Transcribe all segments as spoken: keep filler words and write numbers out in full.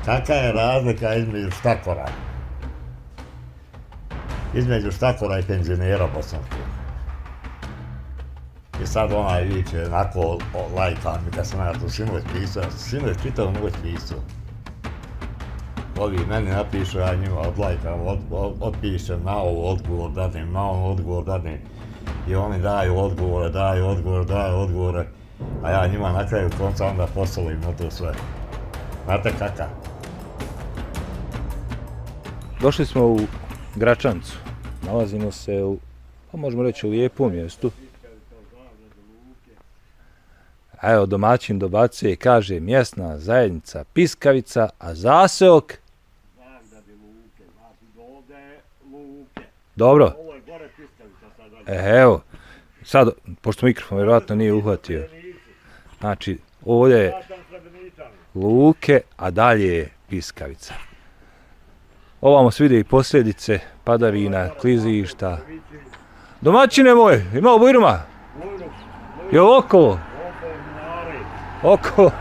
Kakva je razlika između štakora? Između štakora i penzionera bosanskog. I sad onaj viče, onako lajka mi kad sam ja to sinoć pisao, sinoć čitao noć pisao. Ovi meni napišu, ja njima odlajkam, od, od, otpišem, na ovo odgovor dadim, na ovo odgovor dadim. I oni daju odgovore, daju odgovore, daju odgovore, a ja njima na kraju konca onda posolim na to sve. Znate kakav? Došli smo u Gračancu. Nalazimo se u, pa možemo reći, u lijepom mjestu. A evo, domaćin dobacuje i kaže mjesna zajednica Piskavica, a zaseok? Dobro. E, evo, sad, pošto mikrofon vjerojatno nije uhvatio. Znači, ovdje je Luke, a dalje je Piskavica. Ovamo se vide i posljedice padavina, klizišta. Domaćine moj, imao bujruma? Je li okolo? Okolo.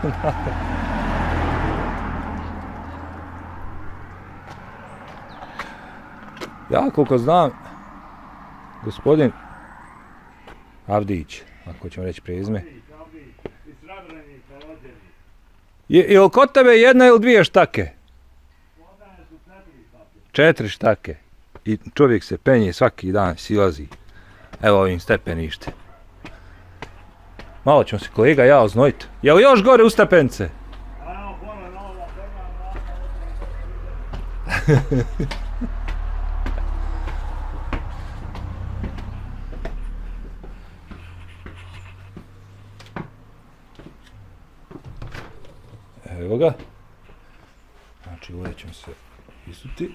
Ja koliko znam, gospodin Avdić, ako ćemo reći prezime. Je, je li kod tebe jedna ili dvije štake? Četiri štake. I čovjek se penje svaki dan, silazi. Evo ovim stepenište. Malo ćemo se kolega ja oznojiti. Je li još gore u stepence? Evo ga. Znači ovdje ćemo se isuti.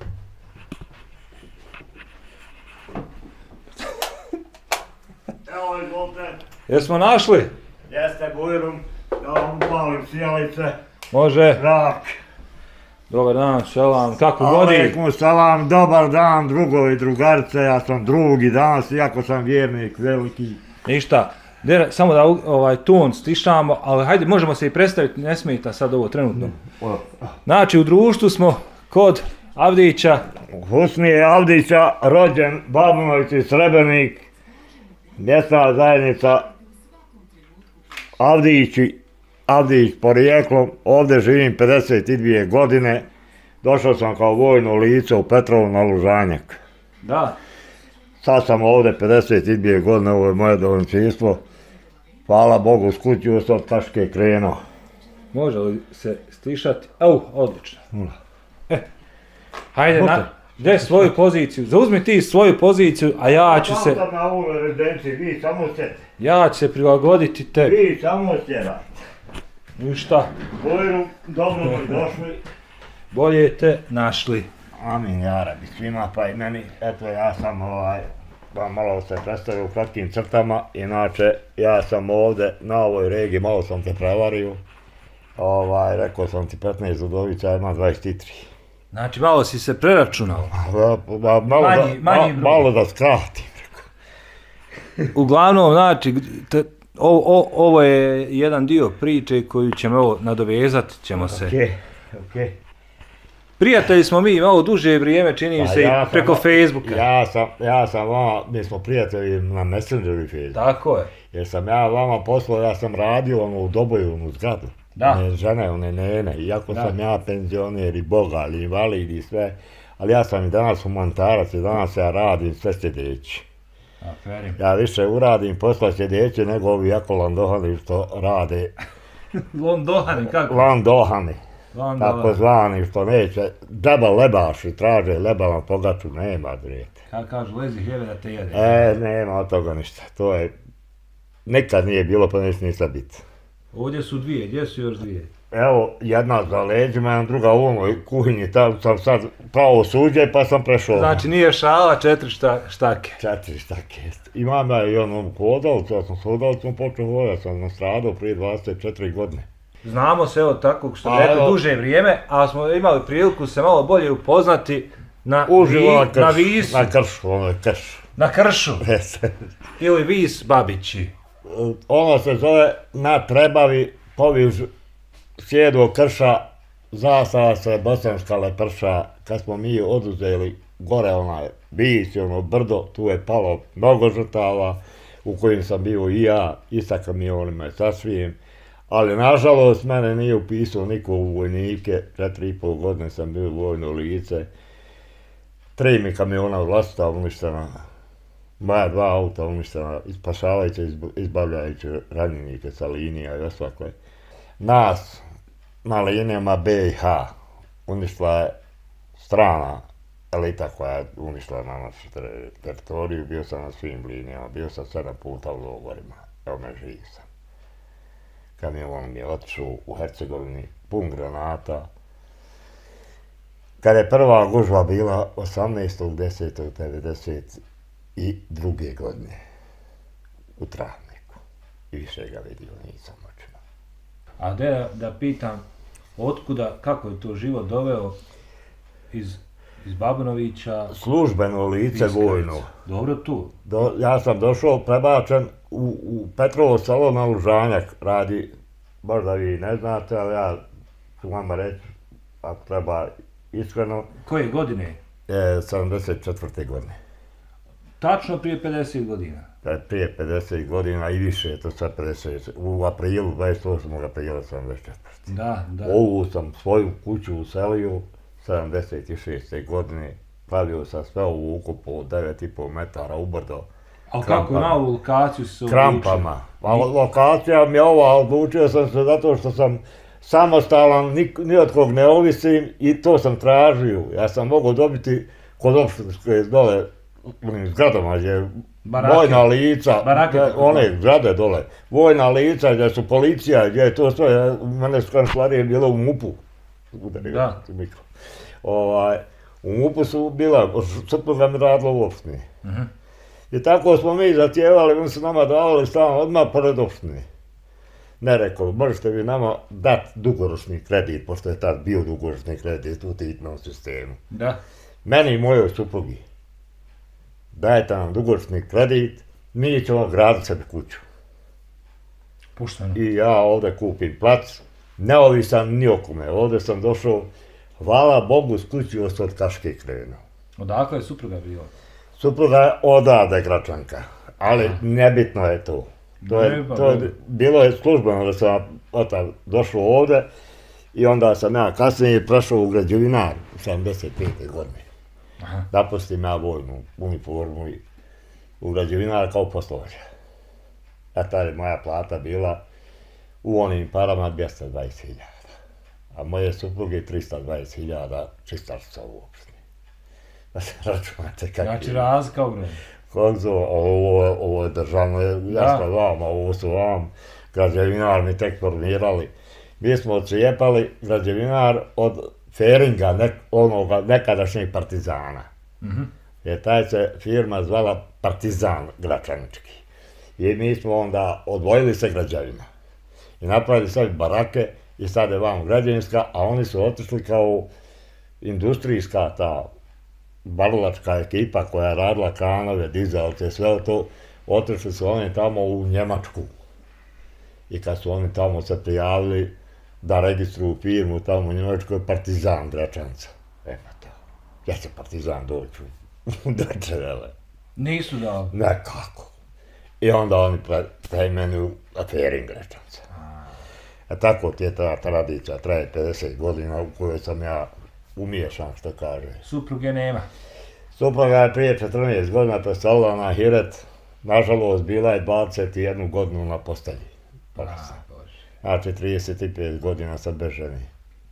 Evo izvolite. Jesmo našli? Jeste bujrum, ja vam upalim sjelice. Može. Rak. Dobar dan, selam, kako godi? Alejkum selam, dobar dan drugovi i drugarice, ja sam drugi danas, iako sam vjernik veliki. Ništa, Dere, samo da ovaj ton stišamo, ali hajde, možemo se i predstaviti, ne smeta sad ovo trenutno. Znači, u društvu smo kod Avdića. Husnije Avdića, rođen Babunović i Srebrnik, mjesna zajednica Avdići, Avdić porijeklom, ovdje živim pedeset dvije godine, došao sam kao vojno lice u Petrovu na Lužanjak. Da. Sad sam ovdje pedeset dvije godine, ovo je moje domaćinstvo. Hvala Bogu, s kuću sam od Kaške krenuo. Može li se stišati? Au, odlično. E, hajde, na, gdje svoju poziciju? Zauzmi ti svoju poziciju, a ja ću se... Sam sam na ovoj rezidenciji, vi samo sjeti. Ja ću se prilagoditi tebi. Vi samo sjeti. Ništa. Bujrum, dobro mi došli. Bolje te našli. Amin, jarabi, svima pa i meni. Eto, ja sam ovaj, vam malo se predstavio u kratkim crtama. Inače, ja sam ovdje na ovoj regiji, malo sam te prevario. Ovaj, rekao sam ti petnaest udovica, ima dvadeset tri. Znači, malo si se preračunao. Malo, manji, da, manji ma, malo da skratim. Uglavnom, znači, te, o, o, ovo je jedan dio priče koju ćemo evo, nadovezati, ćemo se. Okej, okej. Prijatelji smo mi malo duže vrijeme, čini mi se, ja i preko sam, Facebooka. Ja sam, ja sam vama, mi smo prijatelji na Messengeru i Facebooku. Tako je. Jer sam ja vama poslao, ja sam radio ono u Dobojevnu zgradu. Da. Ne žene, one nene, iako da. sam ja penzioner i bogal i invalid i sve, ali ja sam i danas humanitarac i danas ja radim sve sjedeći. Ja više uradim posla sjedeći nego ovi jako landohani što rade. Landohani, kako? Landohani. Tako zvani što neće, debel lebaši traže lebalan pogaču, nema drijete. Kako kažu, lezi hljeve da te jede. E, nema od toga ništa, to je, nikad nije bilo pa neće ništa biti. Ovdje su dvije, gdje su još dvije? Evo, jedna za leđima, jedna druga u onoj kuhinji, tam sam sad pravo suđe pa sam prešao. Znači nije šala, četiri šta, štake. Četiri štake, jest. Imam ja i onom hodalcu, ja sam s hodalcom počeo hodati, sam nastradao prije dvadeset četiri godine. Znamo se evo tako što je rekao duže vrijeme, a smo imali priliku se malo bolje upoznati na, Uživo na, krš, na Visu. Na kršu, ono je krš. Na kršu. Ili Vis Babići. Ono se zove na Trebavi, poviš sjedu krša zastava se Bosanska Leprša, kad smo mi oduzeli gore onaj Bić, ono brdo, tu je palo mnogo žrtava, u kojim sam bio i ja, i sa kamionima i sa svim. Ali, nažalost, mene nije upisao niko u vojnike, četiri i pol godine sam bio vojno lice. Tri mi kamiona vlastita uništena, moja dva auta uništena, spašavajuće, izbavljajući ranjenike sa linija i osvakle. Nas na linijama B i H uništila je strana elita koja je uništila na našu teritoriju, bio sam na svim linijama, bio sam sedam puta u logorima, evo me živ sam. Kamion mi je otišao u Hercegovini, pun granata. Kad je prva gužva bila osamnaestog desetog devedeset druge godine u Travniku. I više ga vidio nisam očima. A da, da pitam, otkuda, kako je to život doveo iz, iz Babunovića? Službeno lice vojno. Dobro tu. Do, ja sam došao prebačen u, u Petrovo selo na Lužanjak, radi, možda vi ne znate, ali ja ću vama reći, ako treba iskreno. Koje godine? E, sedamdeset četvrte godine. Tačno prije pedeset godina? Prije pedeset godina i više, je to sad pedeset, u aprilu, dvadeset osmog aprila sedamdeset četvrte. Da, da. Ovu sam svoju kuću uselio sedamdeset šeste godine, pravio sam sve ovu ukopu od devet i pol metara u brdo. Ali kako na ovu lokaciju si se odlučio? Krampama. A lokacija mi je ova, odlučio sam se zato što sam samostalan, ni od kog ne ovisim i to sam tražio. Ja sam mogao dobiti kod opštinske dole, onim zgradama gdje vojna lica, one zgrade dole, vojna lica gdje su policija, gdje je to sve, mene su kancelarije bilo u MUP-u. Da. U MUP-u su bila, supruga mi radila u opštini. I tako smo mi zatjevali, oni su nama davali stan odmah pored opštine. Ne rekao, možete vi nama dati dugoročni kredit, pošto je tad bio dugoročni kredit u titnom sistemu. Da. Meni i mojoj suprugi. Dajte nam dugoročni kredit, mi ćemo graditi sebi kuću. Pušteno. I ja ovdje kupim plac, neovisan ni okome. Ovdje sam došao, hvala Bogu, isključivo se od Kaške krenuo. Odakle je supruga bila? Supruga je odavde Gračanka, ali nebitno je to. To je, to je, bilo je službeno da sam otac došao ovdje i onda sam ja kasnije prešao u građevinar u sedamdeset pete godine. Napustim ja vojnu uniformu i u građevinar kao poslovođa. A tada je moja plata bila u onim parama dvjesto dvadeset hiljada. A moje supruge trista dvadeset hiljada čistačica u opštini. Da se računate kakvi. Znači razlika ogromna. Ovo je državno, jasno vama, ovo su vam građevinar mi tek formirali. Mi smo odcijepali građevinar od Feringa, onoga nekadašnjeg Partizana. Jer taj se firma zvala Partizan Gračanički. I mi smo onda odvojili se građevina. I napravili sebi barake i sad je vam građevinska, a oni su otišli kao industrijska ta barilačka ekipa koja je radila kanove, dizalce, sve to, otišli su oni tamo u Njemačku. I kad su oni tamo se prijavili da registruju firmu tamo u Njemačkoj, Partizan Gračanca. E pa to, ja će Partizan doći u Drečevele. Nisu dali? Nekako. I onda oni preimenuju Ferin Gračanca. A tako ti je ta tradicija, traje pedeset godina u kojoj sam ja umiješan, što kaže. Supruge nema? Supruga je prije četrnaest godina preselila na Hiret. Nažalost, bila je dvadeset jednu godinu na postelji. Znači, trideset pet godina sam bez ženi.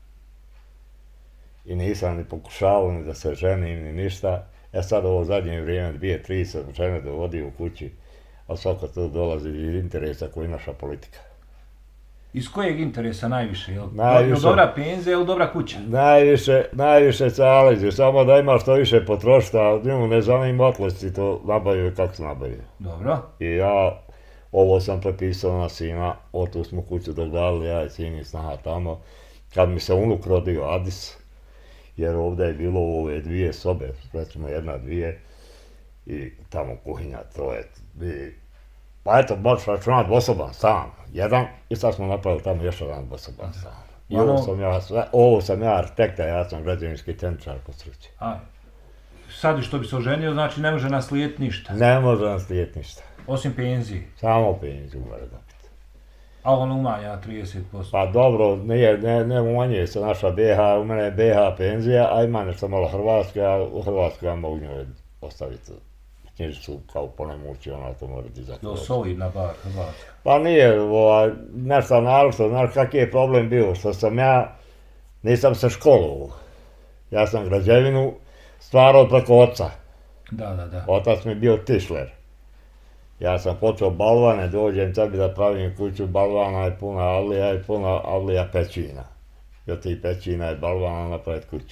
I nisam ni pokušavao ni da se ženim, ni ništa. Ja sad ovo zadnje vrijeme, dvije, tri sam žene dovodio u kući, a svako to dolazi iz interesa koji je naša politika. Iz kojeg interesa najviše? Je li dobra penzija ili dobra kuća? Najviše, najviše caleđe, samo da ima što više potrošiti, a njemu ne zanima otlesti to nabavio kako se nabavio. Dobro. I ja ovo sam prepisao na sina, otu smo kuću dogradili, ja i sin i snaha tamo. Kad mi se unuk rodio Adis, jer ovdje je bilo ove dvije sobe, recimo jedna, dvije, i tamo kuhinja, troje, dvije. Pa eto, možeš računati dvosoban stan, jedan, i sad smo napravili tamo još jedan dvosoban stan. I ovo sam ja, ovo sam ja arhitekta, ja sam građevinski tehničar po struci. A, sad što bi se oženio, znači ne može naslijediti ništa? Ne može naslijediti ništa. Osim penzije? Samo penziju mora dobiti. A on umanja trideset posto? Pa dobro, nije, ne, ne umanjuje se naša B H, u mene je B H penzija, a ima nešto malo Hrvatske, a u Hrvatskoj ja mogu njoj ostaviti knjižicu kao ponemući, ona to mora dizati. Do solidna bar Hrvatska. Pa nije, ovaj, nešto naročito, znaš kakav je problem bio, što sam ja, nisam se školovao. Ja sam građevinu stvarao preko oca. Da, da, da. Otac mi je bio tišler. Ja sam počeo balvane, dođem tebi da pravim kuću, balvana je puna avlija i puna avlija pećina. I od tih pećina je balvana napraviti kuću.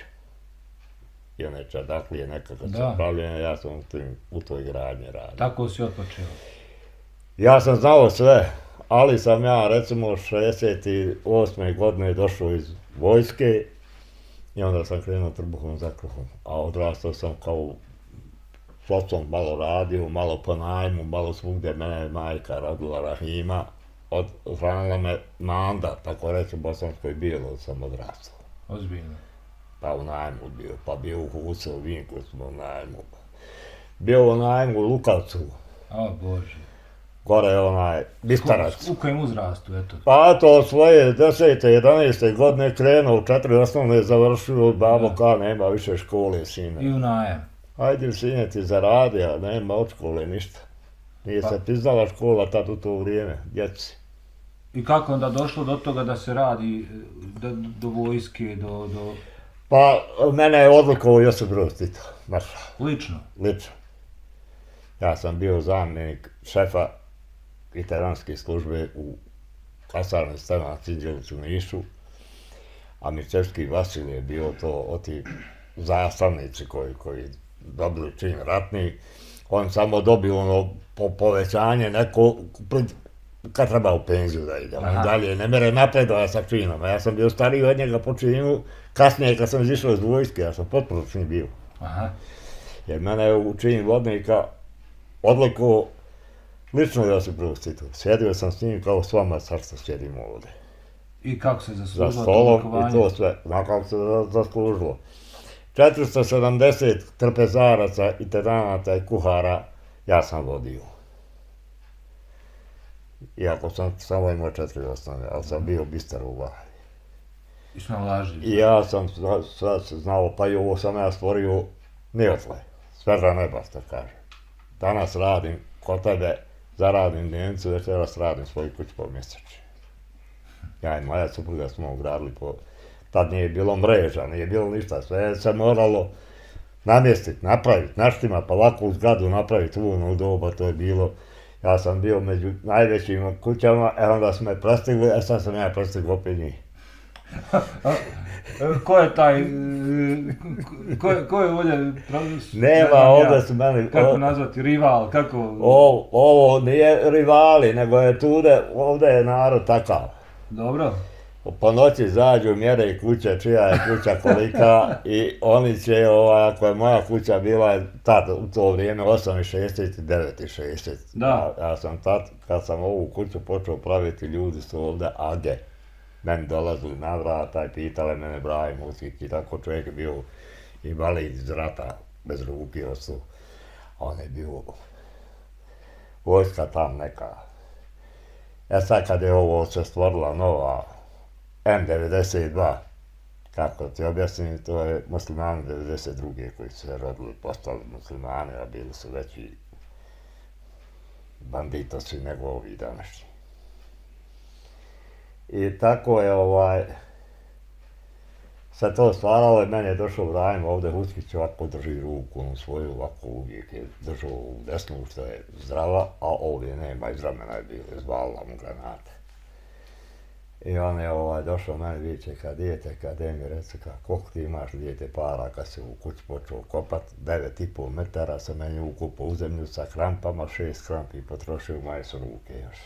I one čardaklije nekako su pravljene, ja sam u, tim, u toj gradnji radio. Tako si otpočeo? Ja sam znao sve, ali sam ja recimo šezdeset osme godine došao iz vojske i onda sam krenuo trbuhom za kruhom. A odrastao sam kao s ocom malo radio, malo po najmu, malo svugdje, mene je majka radila Rahima, odhranila me Manda, tako reći u Bosanskoj Bijelo sam odrastao. Ozbiljno? Pa u najmu bio, pa bio u Husu, u Vinku smo u najmu. Bio u najmu u Lukavcu. A Bože. Gore je onaj Bistarac. U kojem uzrastu, eto? Pa to svoje desete, jedanaeste godine krenuo, četiri osnovne završio, babo ka nema više škole, sine. I u najam? Ajde sine ti zaradi, a nema od škole ništa. Nije se priznala škola tad u to vrijeme, djeci. I kako onda došlo do toga da se radi do vojske, do... Pa mene je odlikovao Josip Broz Tito, baš. Lično? Lično. Ja sam bio zamjenik šefa veteranske službe u kasarni Stevan Cinđelić u Nišu, a Mirčevski Vasil je bio to od ti zastavnici koji, koji dobili čin ratni. On samo dobio ono po, povećanje neko kad treba u penziju da idemo. I dalje ne mere napredova sa činom. Ja sam bio stariji od njega po činu, kasnije kad sam izišao iz vojske, ja sam potpuno čin bio. Aha. Jer mene je u čin vodnika odlikovao lično Josip Broz Tito. Sjedio sam s njim kao s vama, sad što sjedimo ovdje. I kako se zaslužilo za stolom i to sve, na kako se zaslužilo. četiristo sedamdeset trpezaraca, intendanata i kuhara ja sam vodio. Iako sam samo imao četiri osnovne, ali sam bio bistar u glavi. I snalažljiv. I ja sam sve znao, pa i ovo sam ja stvorio niotle. Sveža neba, što kaže. Danas radim kod tebe, zaradim dnevnicu, večeras radim svoju kuću po mjeseči. Ja i moja supruga smo ugradili po... Tad nije bilo mreža, nije bilo ništa, sve se moralo namjestiti, napraviti, naštima, pa ovakvu zgradu napraviti u ono doba, to je bilo... Ja sam bio među najvećim kućama, e onda su me prestigli, e sad sam ja prestigli opet njih. Ko je taj, ko je, ko je ovdje... Nema, ovdje su meni... Kako nazvati, rival, kako... Ovo, ovo nije rivali, nego je tude, ovdje je narod takav. Dobro. Po noći zađu, mjere kuće, čija je kuća kolika i oni će, ovaj, ako je moja kuća bila tad u to vrijeme osam i šezdeset i devet i šezdeset. Da. Ja, ja sam tad, kad sam ovu kuću počeo praviti, ljudi su ovdje age. Meni dolazili na vrata i pitale mene Brahim Ucik i tako čovjek je bio invalid iz rata, bez ruke ostao. On je bio vojska tam neka. E sad kad je ovo se stvorila nova M devedeset dva, kako ti objasnim, to je muslimani devedeset druge koji su se rodili, postali muslimani, a bili su veći banditosi nego ovi današnji. I tako je ovaj, se to stvaralo i meni je došao Brahim ovdje Huskić, ovako drži ruku, on svoju ovako uvijek je držao u desnu što je zdrava, a ovdje nema, iz ramena je bilo, izvalila mu granate. I on je ovaj, došao meni viče, kad dijete, kad je mi reče, koliko ti imaš dijete para, kad se u kući počeo kopat, devet i pol metara se meni ukupao u zemlju sa krampama, šest krampi potrošio moje su ruke još.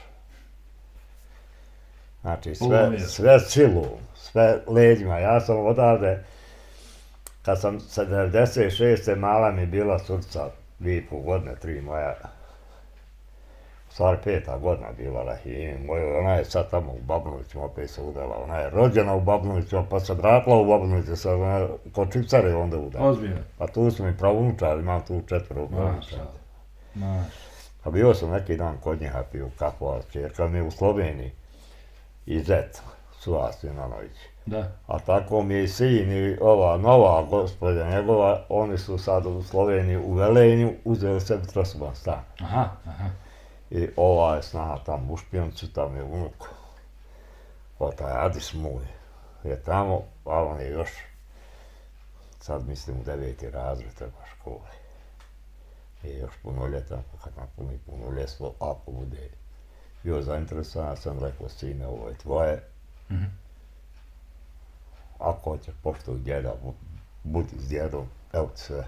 Znači sve, sve silu, sve leđima, ja sam odavde, kad sam sedamdeset šeste mala mi bila surca, dvije i pol godine, tri moja. stvari peta godina bila Rahimi moj, ona je sad tamo u Babnovićima, opet se udala, ona je rođena u Babnovićima, pa se vratila u Babnoviće, sad ona kod Čipcare onda udala. Ozbiljno? Pa tu su mi pravunučari, imam tu četvero pravunučara. Maš. Pa bio sam neki dan kod njega pio kafu, a čerka mi je u Sloveniji, i zet, Suas Ivanović. Da. A tako mi je i sin i ova nova gospodja njegova, oni su sad u Sloveniji u Velenju uzeli sebi trosoban stan. Aha, aha. I ova je snaha tamo u Špioncu, tamo je unuk. O taj Adis moj je tamo, a on je još, sad mislim u deveti razred treba škole. I još punoljetan, kad napuni punoljetstvo, ako bude bio zainteresovan, sam rekao, sine, ovo je tvoje. Mm-hmm. Ako hoćeš poštovati djeda, budi s djedom, evo ti sve.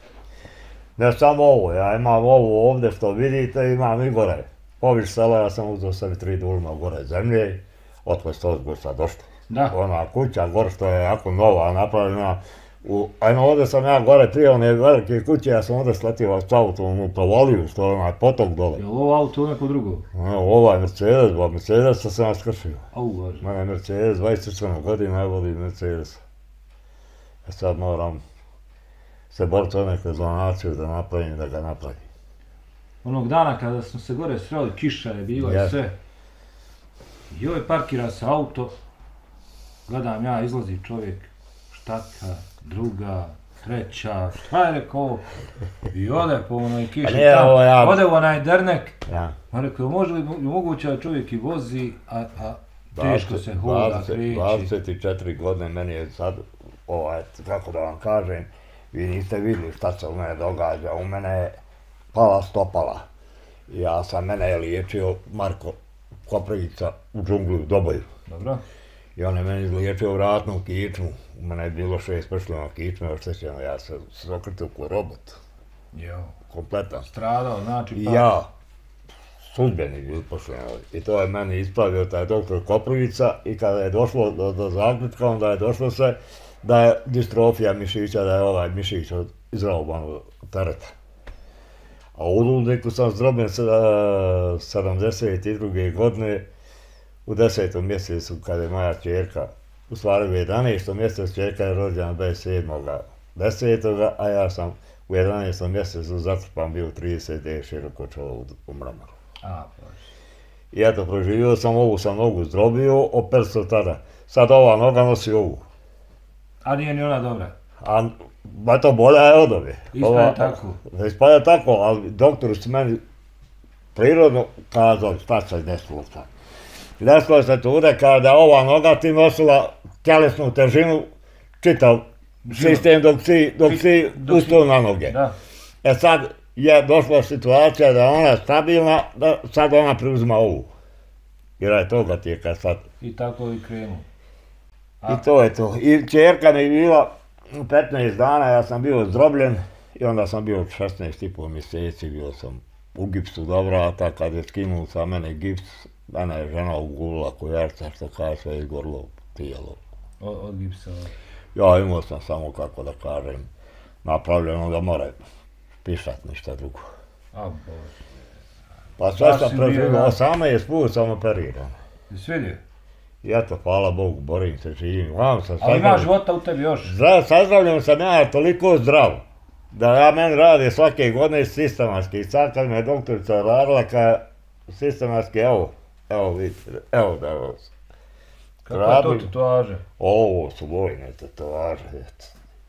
Ne samo ovo, ja imam ovo ovdje što vidite, imam i gore. Poviš sela, ja sam uzeo sebi tri dulma gore zemlje, otko ste ozgo sad došli. Da. Ona kuća gore što je jako nova napravljena. U, ajmo, ovdje sam ja gore prije one velike kuće, ja sam ovdje sletio s autom u Provoliju, što je onaj potok dole. Je li ovo auto neko drugo? No, ovaj Mercedes, ba Mercedesa sam ja skršio. Au, Bože. Mene je Mercedes, dvadeset sedam godina je vodi Mercedes. Ja sad moram se boriti od neke zonaciju da napravim, da ga napravim. Onog dana kada smo se gore sreli, kiša je bila i sve. I ovaj parkira se auto, gledam ja, izlazi čovjek, štaka, druga, treća, šta je rekao? I ode po onoj kiši tamo, ja... ode u onaj dernek. Ja. On rekao, može li moguće da čovjek i vozi, a, a teško se hoda, kreći. dvadeset četiri godine meni je sad, ovaj, kako da vam kažem, vi niste vidjeli šta se u mene događa, u mene je pala stopala. Ja sam, mene je liječio Marko Koprivica u džunglu u Doboju. Dobro. I on je meni izliječio vratnu kičmu. U mene je bilo šest pršljena kičme oštećeno, ja sam se okretio ko robot. Jo. Kompletan. Stradao, znači pa... I ja, sudbeni bili pošljeni. I to je meni ispravio taj doktor Koprivica i kada je došlo do, do zaključka, onda je došlo se da je distrofija mišića, da je ovaj mišić izraoban od tereta. A u Ludniku sam zdrobljen sedamdeset druge godine, u desetom mjesecu kada je moja čerka, u stvari u jedanaestom mjesecu čerka je rođena dvadeset sedmog desetoga a ja sam u jedanaestom mjesecu zatrpan bio trideset dana široko čolo u mramaru. A, Bože. I eto, proživio sam ovu sam nogu zdrobio, opet sam tada. Sad ova noga nosi ovu. A nije ni ona dobra? A, ba to bolja je od ove. Ispaja tako? Ispaja tako, ali doktori su meni prirodno kazali šta se desilo sad. Desilo se tude kada ova noga ti nosila tjelesnu težinu, čitav sistem dok si, dok si ustao na noge. Da. E sad je došla situacija da ona je stabilna, da sad ona preuzima ovu. I radi toga ti je kad sad... I tako i krenu. A... I to je to. I čerka mi je bila petnaest dana, ja sam bio zdrobljen i onda sam bio šesnaest i pol mjeseci, bio sam u gipsu do vrata, kad je skinuo sa mene gips, mene je žena ugulila kojarca, što kaže, sve izgorilo tijelo. Od, od gipsa? Ja imao sam samo, kako da kažem, napravljeno da mora pišat, ništa drugo. A Bože. Pa sve sam preživio, osamnaest put sam operiran. Jesi vidio? I eto, hvala Bogu, borim se, živim. Vam sam ali ima života u tebi još? Sazdravljam sam ja toliko zdrav, da ja meni radi svake godine sistematski. I sad kad me je doktorica radila, kad sistematski, evo, evo vidite, evo da evo. Kako je to tetovaže? Ovo su vojne tetovaže, eto.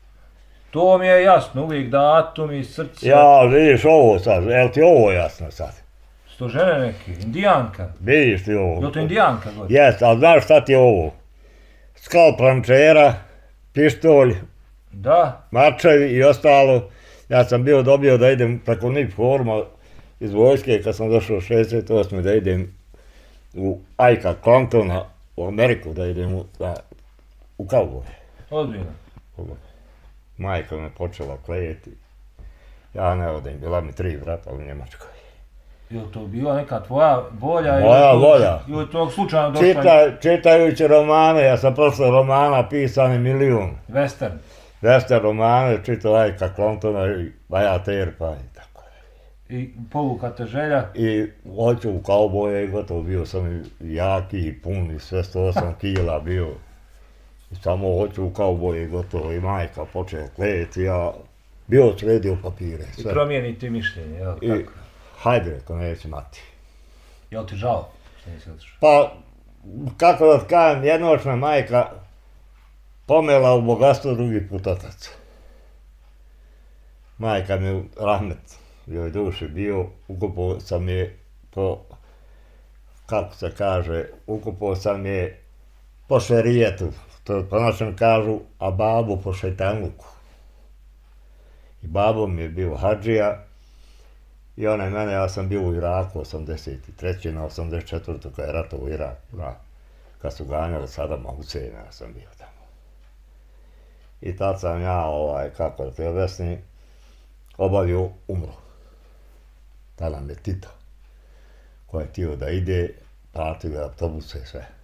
To mi je jasno, uvijek datum i srce. Ja, vidiš ovo sad, jel ti ovo jasno sad? Su to žene neki, indijanka? Vidiš ti ovo? Je to indijanka? Jes, ali znaš šta ti je ovo? Skalp rančera, pištolj, da. Mačevi i ostalo. Ja sam bio dobio da idem preko Nip forma iz vojske kad sam došao u šezdeset osme da idem u Ajka Clantona u Ameriku, da idem u, da, u kauboje. Ozbiljno? Majka me počela klejeti. Ja ne odem, bila mi tri vrata u Njemačkoj. Je li to bila neka tvoja volja? Moja volja. Ili tog slučajno došla? Čita, čitajući romane, ja sam prošao romana pisani milijun. Western? Western romane, čitao Ajka Clantona i Baja Terpa i tako. I povukate želja? I hoću u kauboje i gotovo, bio sam jaki i pun i sve sto osam kila bio. I samo hoću u kauboje i gotovo i majka počeo klejeti, ja bio sredio papire. Sve. I promijeniti mišljenje, jel I, tako? Hajde, reko, neće mati. Jel ti žao što nisi otišao? Pa, kako da kažem, jednoć me majka pomela u bogatstvo drugi put otac. Majka mi rahmet joj duši bio, ukupao sam je po, kako se kaže, ukupao sam je po šerijetu, to po našem kažu, a babu po šejtanluku. I babo mi je bio hadžija i ona je mene, ja sam bio u Iraku osamdeset treće na osamdeset četvrte kad je ratao u Irak, na, kad su ganjali Sadama Huseina, ja sam bio tamo. I tad sam ja, ovaj, kako da te objasnim, obavio umru. Tada me Tito, koji je htio da ide, platili autobuse i sve.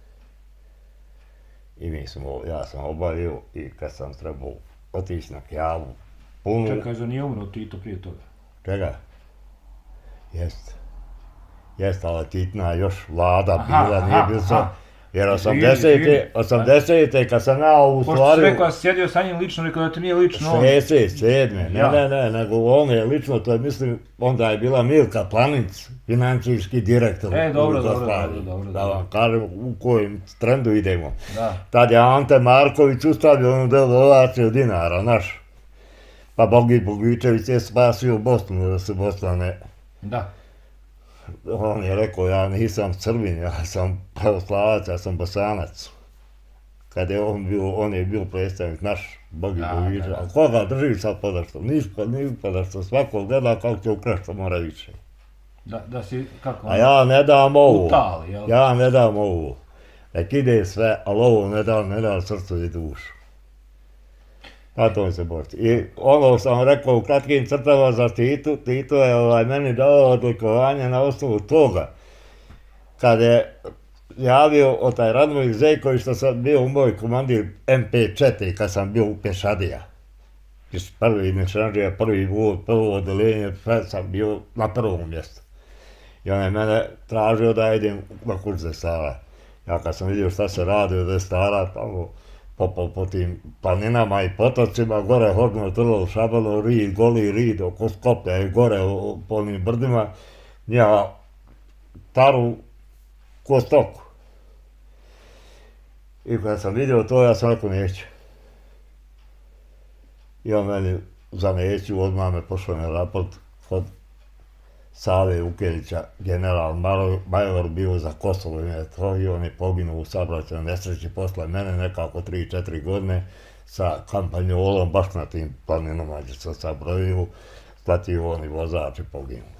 I mi smo, ja sam obavio i kad sam trebao otići na Kjavu, punu... Čekaj, za nije umro Tito prije toga? Čega? Jest. Jest, ali Titna još vlada aha, bila, nije bilo sve. Jer osamdesete, osamdesete kad sam ja u stvari... Pošto si rekao da si sjedio sa njim lično, rekao da ti nije lično on... šezdeset sedme, ne, ne, ne, nego on je lično, to je mislim, onda je bila Milka Planinc, financijski direktor. E, dobro, dobro, dobro, dobro. Da vam kažem u kojem trendu idemo. Da. Tad je Ante Marković ustavio onu devalvaciju dinara, naš. Pa Bogi Bogičević je spasio Bosnu, da se Bosna ne... Da. On je rekao, ja nisam Srbin, ja sam pravoslavac, ja sam Bosanac. Kad je on bio, on je bio predstavnik naš, Bogi Bogičević. A koga drži sad podašto? Ništa, ni podašto, svako gleda kako će ukrašta, mora više. Da, da si, kako? A ja ne dam ovu. Utali, jel? Ja ne dam ovu. Nek ide sve, ali ovo ne dam, ne dam srcu i dušu. Na to mi se boriti. I ono sam rekao u kratkim crtama za Titu, Tito je ovaj, meni dao odlikovanje na osnovu toga. Kad je javio o taj Radmoj Zejković što sam bio u moj komandir em pe četiri kad sam bio u Pešadija. Prvi Mešadija, prvi vod, prvo odeljenje, sve sam bio na prvom mjestu. I on je mene tražio da idem na kurs Destara. Ja kad sam vidio šta se radi od Destara, tamo po, po tim planinama i potocima, gore Horno Trlo, Šabalo, Rid, Goli Rid, oko Skoplja i gore o, po onim brdima, ja taru ko stoku. I kada sam vidio to, ja sam rekao neću. I on meni za neću, odmah me pošao na raport kod Save Vukelića, general major bio za Kosovo i on je poginuo u saobraćajnoj nesreći posle mene nekako tri četiri godine sa kampanjolom baš na tim planinama gdje sam sabrojio, splatio oni vozači poginuli.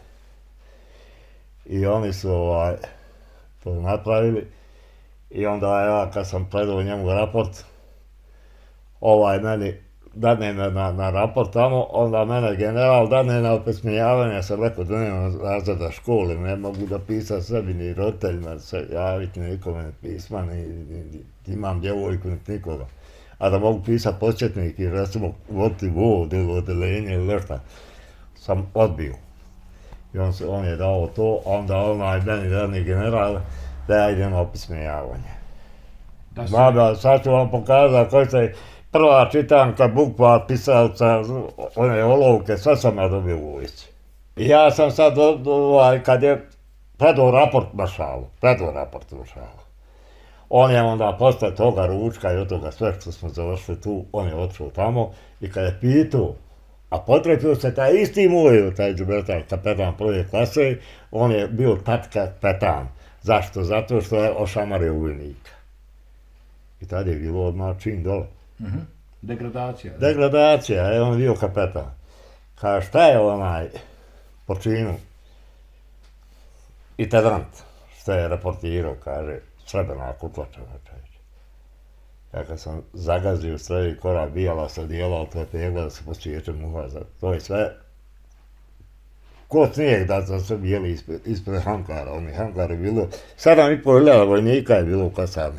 I oni su ovaj, to napravili i onda ja kad sam predao njemu raport, ovaj meni dane me na, na raport tamo, onda mene general dane na opesmijavanje, ja sam rekao da nemam razreda škole, ne mogu da pisam sebi ni roditeljima, se javiti nikome pisma, ni, ni, ni, imam djevojku, ni nikoga. A da mogu pisati početnik i recimo voditi vod ili odelenje ili nešto, sam odbio. I on, se, on je dao to, onda onaj meni dani general da ja idem na opesmijavanje. Mada, sad ću vam pokazati koji se prva čitanka bukva pisalca, one olovke, sve sam ja dobio u ulici. I ja sam sad, ovaj, kad je predao raport Maršalu, predao raport Maršalu, on je onda posle toga ručka i od toga sve što smo završili tu, on je otišao tamo i kad je pitao, a potrepio se taj isti moj, taj džubertar kapetan prve klase, on je bio tad kapetan. Zašto? Zato što je ošamario vojnika. I tad je bilo odmah čin dole. Mm-hmm. Degradacija. Degradacija, je on bio kapetan. Kaže, šta je onaj po činu? Intendant, što je reportirao, kaže, Srebrna kutlača. Ja kad sam zagazio srebi korak bijala sa dijela, to je pegla da se posjećem uvaza. To je sve ko snijeg da sam se bijeli ispred, ispred Hankara. Oni Hankar je bilo, sedam i pol hiljada vojnika je bilo u kasarni.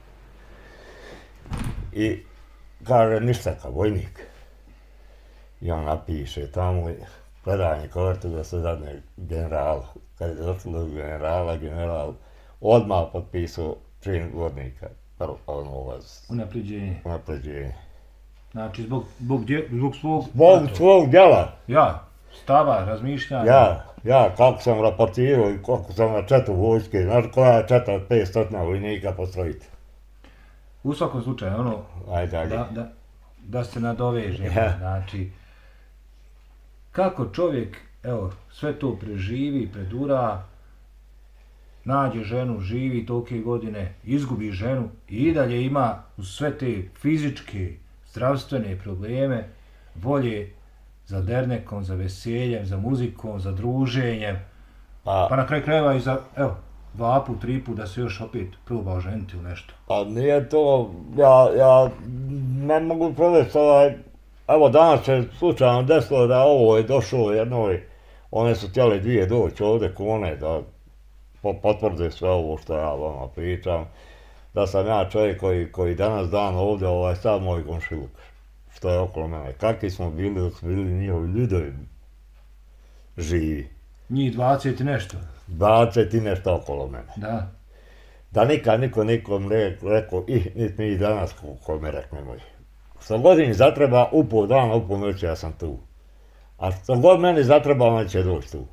I kaže, ništa kao vojnik. I on napiše tamo, predanje kovertu da se dadne generalu. Kad je došlo do generala, general odmah potpisao čin vodnika. Prvo, ono ulaz. Unapređenje. Unapređenje. Znači, zbog, zbog, dje, zbog svog... Zbog svog djela. Ja, stava, razmišljanja. Ja, ja, kako sam raportirao i kako sam na četu vojske, znaš koja je četa od petsto vojnika postrojiti. U svakom slučaju, ono, Ajde, ajde. da, da, da se nadoveže, Ja. znači, kako čovjek, evo, sve to preživi, predura, nađe ženu, živi tolike godine, izgubi ženu i i dalje ima uz sve te fizičke, zdravstvene probleme, volje za dernekom, za veseljem, za muzikom, za druženjem, Pa, pa na kraju krajeva i za, evo, dva put, tri put da se još opet proba oženiti u nešto. pa nije to, ja, ja ne mogu provesti ovaj, evo danas se slučajno desilo da ovo je došlo jednoj, one su htjeli dvije doći ovdje kone da po- potvrde sve ovo što ja vama pričam, da sam ja čovjek koji, koji danas dan ovdje, ovaj sad moj komšiluk, što je okolo mene, kakvi smo bili dok su bili njihovi ljudovi živi, Njih dvadeset i nešto. dvadeset i nešto okolo mene. Da. Da nikad niko nikom ne rekao, i niti mi danas ko- kome reknemo. Što god im zatreba, u pol dana, u pol noći ja sam tu. A što god meni zatreba, on će doći tu.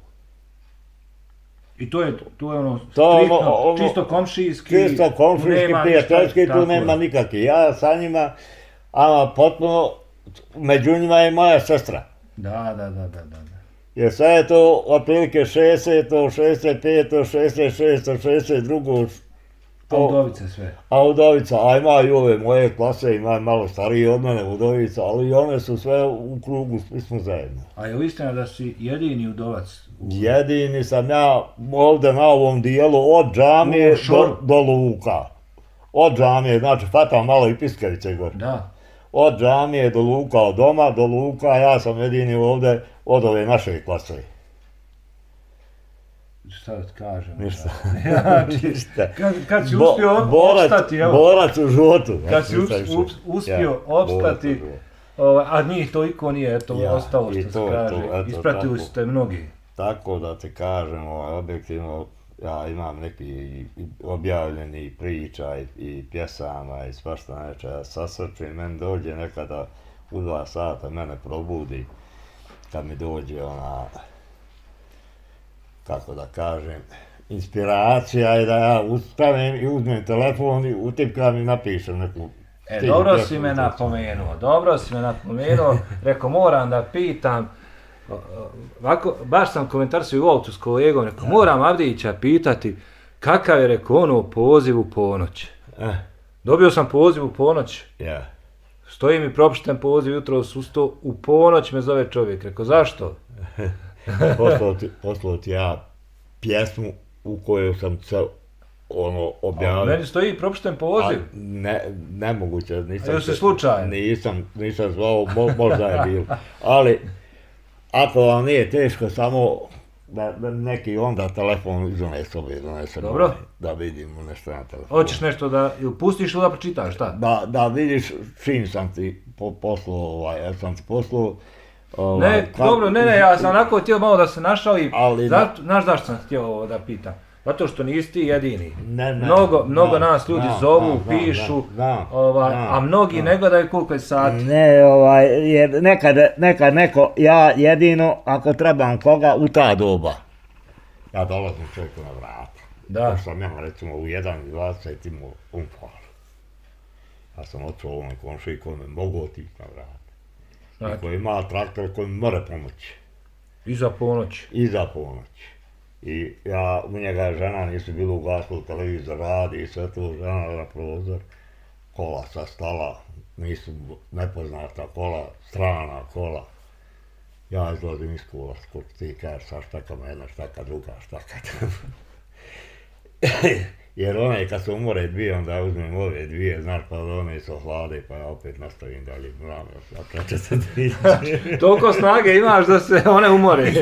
I to je, to je ono, To je striktno, ono- ono- čisto komšijski. Čisto komšijski, nema prijateljski, ništa, tu tako nema je. nikakvi. Ja sa njima, ama potpuno, među njima je moja sestra. Da, da, da, da, da. da. Jer sve je to otprilike šezdeset, šezdeset pet, šezdeset šest, šezdeset dva. A udovice sve. A udovica, a ima i ove moje klase, ima malo stariji od mene udovica, ali i one su sve u krugu, svi smo zajedno. A je li istina da si jedini udovac? U... Jedini sam ja ovdje na ovom dijelu od džamije U šoru. do, do luka. Od džamije, znači fatam malo i Piskavice gore. Da. Od džamije do luka, od doma do luka, ja sam jedini ovdje od ove naše klase. Šta da ti kažem? Ništa. Da. Znači, Ništa. kad, kad si Bo- uspio borac, opstati, evo. Borac u životu. Kad si Ništa us- više. us- uspio Ja, opstati, borac u životu. ovaj, a njih toliko nije, eto, Ja, ostalo i što to se je kaže. to, eto, Ispratili tako. ste mnogi. Tako da ti kažem, ovaj, objektivno, ja imam neki i- i objavljeni priča i, i pjesama i svašta nečega sasrčim, meni dođe nekada u dva sata, mene probudi, kad mi dođe ona, kako da kažem, inspiracija i da ja ustavim i uzmem telefon i utipkam i napišem neku E, stihu dobro pjesmu, si me to. napomenuo, dobro si me napomenuo, rekao moram da pitam, o, o, ovako, baš sam komentarsio u autu s kolegom, rekao moram Avdića pitati kakav je, rekao, ono poziv u ponoć. Eh, Dobio sam poziv u ponoć, ja. stoji mi propušten poziv, jutro susto, u ponoć me zove čovjek, rekao zašto? Poslao ti, poslao ti ja pjesmu u kojoj sam se ono objavio. Meni stoji propušten poziv. A ne, nemoguće, nisam... A još se slučajno? Nisam, nisam zvao, mo, možda je bilo. Ali, ako vam nije teško, samo da, da neki onda telefon izone sobe donese. Dobro. ovaj, da vidimo nešto na telefonu. Hoćeš nešto da, ili pustiš ili da pročitaš, šta? Da, da vidiš čim sam ti po, poslao, ovaj, ja sam ti poslao... Ovaj, Ne, kak- dobro, ne, ne, ja sam onako htio malo da se našalim, Ali zato, znaš zašto sam htio ovo da pitam? Zato što nisi ti jedini. Ne, ne, Mnogo, mnogo znam, nas ljudi znam, zovu, znam, znam, pišu, znam, ovaj, znam, a mnogi znam. ne gledaju koliko je sati. Ne, ovaj, jer nekad, nekad neko, ja jedino, ako trebam koga, u ta doba. Ja dolazim čovjeku na vrata. Da. To sam ja, recimo, u jedan i dvadeset imao umfar. Ja sam očuo ovom komšiji koji me mogu otići na vrata. Znači, I koji ima traktor koji mi more pomoći. iza ponoći. Iza ponoći. I ja, u njega žena nisu bilo ugasilo televizor, radi i sve to, žena na prozor, kola sa stala, nisu nepoznata kola, strana kola. Ja izlazim iz kola, skoro ti kažeš, sa štakama jedna štaka, druga štaka. Jer onaj kad se umore dvije, onda ja uzmem ove dvije, znaš, pa one se ohlade, pa ja opet nastavim dalje, moram da prečete dvije. Toliko snage imaš da se one umore.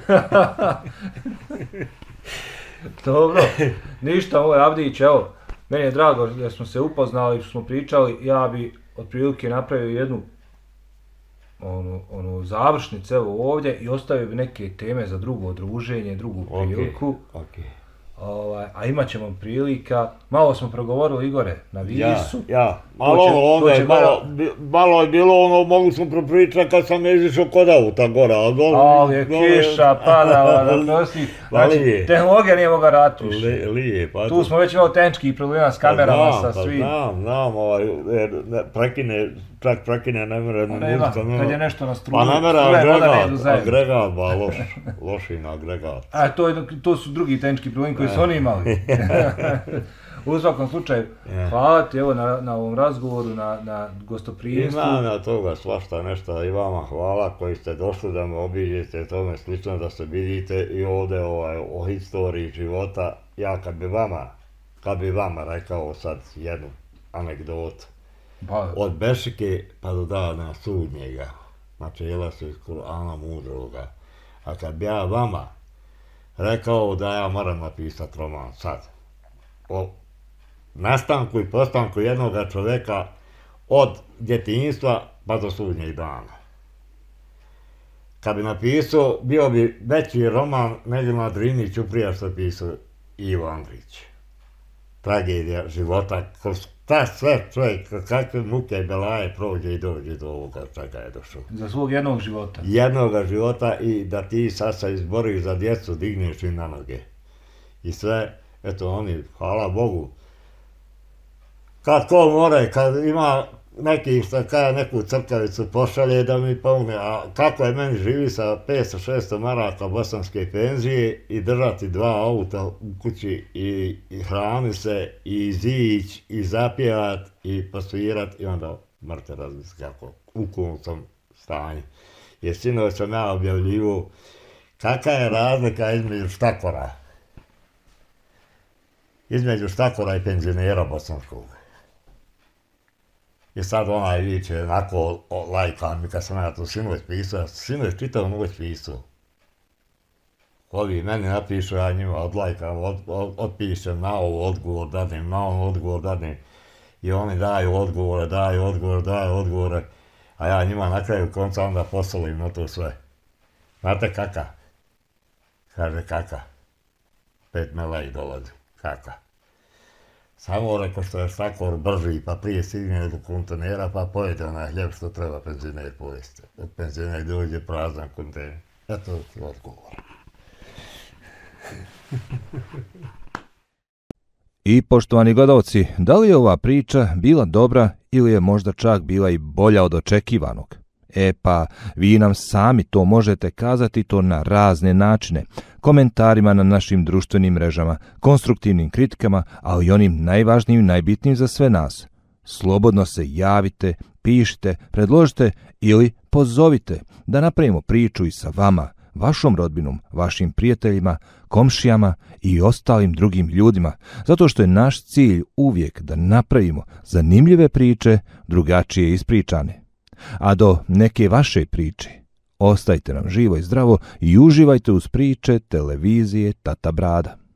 Dobro, ništa, ovo je Avdić, evo, meni je drago da smo se upoznali, što smo pričali, ja bi otprilike napravio jednu onu, onu završnicu evo ovdje i ostavio bi neke teme za drugo druženje, drugu priliku. Okay, okay. Ovaj, a imat ćemo prilika, malo smo progovorili Igore na Visu. Ja, ja. Malo, će, ono, je, malo, malo, malo je bilo ono, mogli smo propričati kad sam izišao kod auta gora. Ali je kiša padala, da prosti. Znači, tehnologija nije mogla rati više. Li, lije, pa tu smo već imali tenčkih problema s kamerama, pa, sa pa, svim. Znam, znam, ovaj, jer prekine, čak prekine ne mre muzika. Kad je nešto na struju, pa ne mre agregat, agregat, ba, loš, loši na agregat. A to, je, to su drugi tenčki problemi koji su oni imali. U svakom slučaju, yeah. Hvala ti evo na, na ovom razgovoru, na, na gostoprijemstvu. Imam ja toga svašta nešto i vama hvala koji ste došli da me obiđete, tome slično da se vidite i ovdje ovaj, o historiji života. Ja kad bi vama, kad bi vama rekao sad jednu anegdotu, ba. Od Bešike pa do dana sudnjega, znači jela su iz Kur'ana mudroga, a kad bi ja vama rekao da ja moram napisati roman sad, o nastanku i postanku jednog čovjeka od djetinjstva pa do sudnjeg dana. Kad bi napisao, bio bi veći roman nego na Drini Ćuprija što pisao Ivo Andrić. Tragedija života, ta sve čovjek, kakve muke i belaje prođe i dođe do ovoga čega je došao. Za svog jednog života. Jednog života i da ti sad se izboriš za djecu, digneš im na noge. I sve, eto oni, hvala Bogu, kad ko more, kad ima neki što kada neku crkavicu pošalje da mi pomogne, a kako je meni živi sa petsto šesto maraka bosanske penzije i držati dva auta u kući i, i hrani se i zić i zapjevat i posvirat i onda mrte razmisliti kako u kom sam stanju. Jer sinoć sam ja objavljivo kakva je razlika između štakora, između štakora i penzionera bosanskog. I sad onaj viče, onako lajkan mi kad sam ja to sinoć pisao, sinoć čitao noć pisao. Ovi meni napišu, ja njima odlajkam, od, od, otpišem, na ovo odgovor dadim, na ovo odgovor dadim. I oni daju odgovore, daju odgovore, daju odgovore, a ja njima na kraju konca onda posolim na to sve. Znate kaka? Kaže kaka. Pet melej dolazi, kaka. Samo reko što je štakor brži, pa prije stigne do kontenera, pa pojede onaj hljeb što treba penzioner pojesti. Od penzioner dođe prazan kontener. Eto ti odgovor. I poštovani gledalci, da li je ova priča bila dobra ili je možda čak bila i bolja od očekivanog? E pa, vi nam sami to možete kazati to na razne načine, komentarima na našim društvenim mrežama, konstruktivnim kritikama, ali i onim najvažnijim i najbitnijim za sve nas. Slobodno se javite, pišite, predložite ili pozovite da napravimo priču i sa vama, vašom rodbinom, vašim prijateljima, komšijama i ostalim drugim ljudima, zato što je naš cilj uvijek da napravimo zanimljive priče, drugačije ispričane. A do neke vaše priče, ostajte nam živo i zdravo i uživajte uz priče televizije Tata Brada.